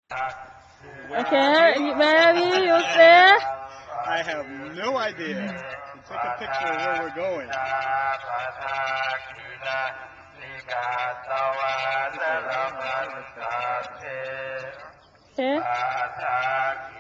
Okay, maybe you say. I have no idea. To take a picture of where we're going. Okay.